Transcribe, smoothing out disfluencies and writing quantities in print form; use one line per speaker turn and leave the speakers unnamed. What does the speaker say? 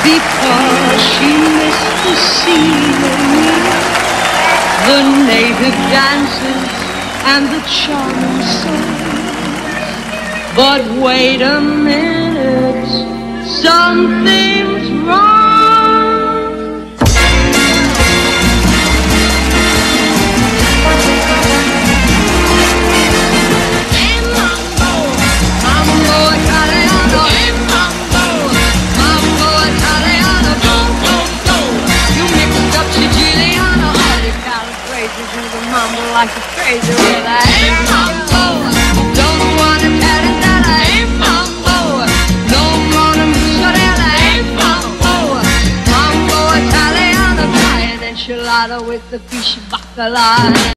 because she missed the scenery, the native dances and the charming songs. But wait a minute, something's wrong. Hey Mambo, Mambo Italiano, hey Mambo, Mambo Italiano, go, go, go. You mixed up Siciliano, all you calibrated to the Mambo like a crazy river. Hey Mambo, don't wanna tell it that I ain't Mambo, don't wanna mozzarella, hey Mambo, Mambo Italiano, try an enchilada with the fish bacala.